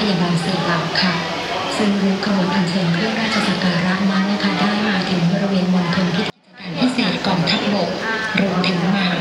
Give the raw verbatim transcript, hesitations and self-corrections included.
พยาบาลสี่หลักค่ะซึ่งริ้วขบวนอัญเชิญเครื่องราชสักการะนั้นนะคะได้มาถึงบริเวณมณฑลพิธีการพิเศษกองทัพบกรวมถึงมา